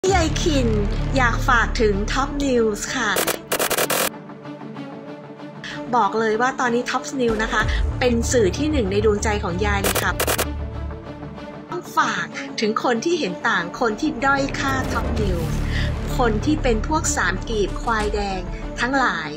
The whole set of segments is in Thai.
ยายขินอยากฝากถึงท็อปนิวส์ค่ะบอกเลยว่าตอนนี้ท็อปนิวส์นะคะเป็นสื่อที่หนึ่งในดวงใจของยายเลยค่ะต้องฝากถึงคนที่เห็นต่างคนที่ด้อยค่าท็อปนิวส์คนที่เป็นพวกสามกีบควายแดงทั้งหลาย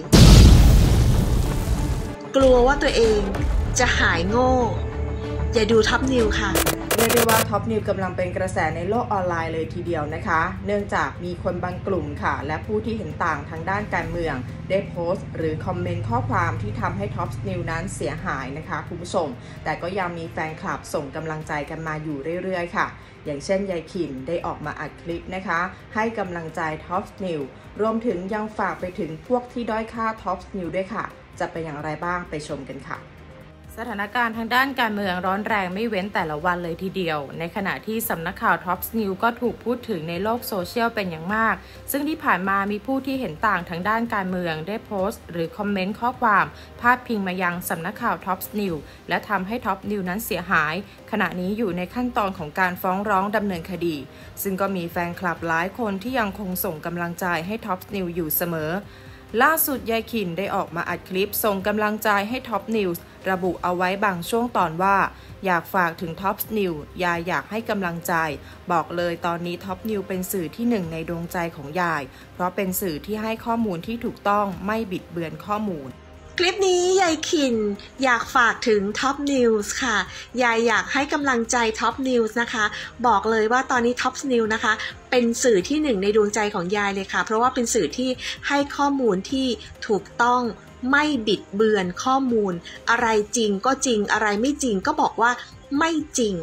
กลัวว่าตัวเองจะหายโง่อย่าดูท็อปนิวส์ค่ะเรียกได้ว่าท็อปนิวกำลังเป็นกระแสในโลกออนไลน์เลยทีเดียวนะคะเนื่องจากมีคนบางกลุ่มค่ะและผู้ที่เห็นต่างทางด้านการเมืองได้โพสต์หรือคอมเมนต์ข้อความที่ทำให้ท็อปนิวนั้นเสียหายนะคะคุณผู้ชมแต่ก็ยังมีแฟนคลับส่งกำลังใจกันมาอยู่เรื่อยๆค่ะอย่างเช่นยายขินได้ออกมาอัดคลิปนะคะให้กำลังใจท็อปนิวรวมถึงยังฝากไปถึงพวกที่ด้อยค่าท็อปนิวด้วยค่ะจะเป็นอย่างไรบ้างไปชมกันค่ะสถานการณ์ทางด้านการเมืองร้อนแรงไม่เว้นแต่ละวันเลยทีเดียวในขณะที่สำนักข่าว Top News ก็ถูกพูดถึงในโลกโซเชียลเป็นอย่างมากซึ่งที่ผ่านมามีผู้ที่เห็นต่างทางด้านการเมืองได้โพสต์หรือคอมเมนต์ข้อความพาดพิงมายังสำนักข่าว Top News และทำให้ Top News นั้นเสียหายขณะนี้อยู่ในขั้นตอนของการฟ้องร้องดำเนินคดีซึ่งก็มีแฟนคลับหลายคนที่ยังคงส่งกำลังใจให้ Top News อยู่เสมอล่าสุดยายขินได้ออกมาอัดคลิปส่งกำลังใจให้ Top News ระบุเอาไว้บางช่วงตอนว่าอยากฝากถึง Top News ยายอยากให้กำลังใจบอกเลยตอนนี้ Top News เป็นสื่อที่หนึ่งในดวงใจของยายเพราะเป็นสื่อที่ให้ข้อมูลที่ถูกต้องไม่บิดเบือนข้อมูลคลิปนี้ยายขินอยากฝากถึงท็อปนิวส์ค่ะยายอยากให้กำลังใจท็อปนิวส์นะคะบอกเลยว่าตอนนี้ท็อปนิวส์นะคะเป็นสื่อที่หนึ่งในดวงใจของยายเลยค่ะเพราะว่าเป็นสื่อที่ให้ข้อมูลที่ถูกต้องไม่บิดเบือนข้อมูลอะไรจริงก็จริงอะไรไม่จริงก็บอกว่าไม่จริง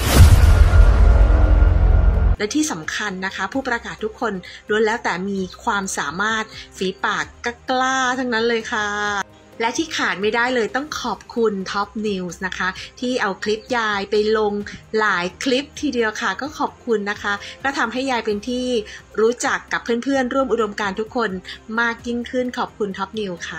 และที่สำคัญนะคะผู้ประกาศทุกคนล้วนแล้วแต่มีความสามารถฝีปากกล้าทั้งนั้นเลยค่ะและที่ขาดไม่ได้เลยต้องขอบคุณ Top News นะคะที่เอาคลิปยายไปลงหลายคลิปทีเดียวค่ะก็ขอบคุณนะคะก็ทำให้ยายเป็นที่รู้จักกับเพื่อนๆร่วมอุดมการณ์ทุกคนมากยิ่งขึ้นขอบคุณ Top News ค่ะ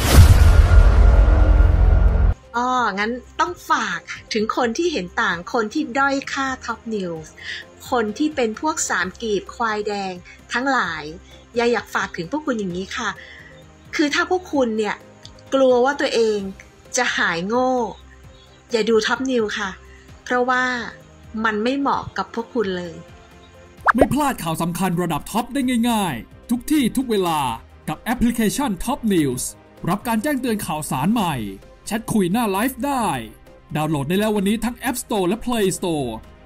งั้นต้องฝากถึงคนที่เห็นต่างคนที่ด้อยค่า Top News คนที่เป็นพวกสามกีบควายแดงทั้งหลายยายอยากฝากถึงพวกคุณอย่างนี้ค่ะคือถ้าพวกคุณเนี่ยกลัวว่าตัวเองจะหายโง่อย่าดูท็อปนิวค่ะเพราะว่ามันไม่เหมาะกับพวกคุณเลยไม่พลาดข่าวสำคัญระดับท็อปได้ง่ายๆทุกที่ทุกเวลากับแอปพลิเคชัน Top News รับการแจ้งเตือนข่าวสารใหม่แชทคุยหน้าไลฟ์ได้ดาวน์โหลดได้แล้ววันนี้ทั้ง App Store และ Play Store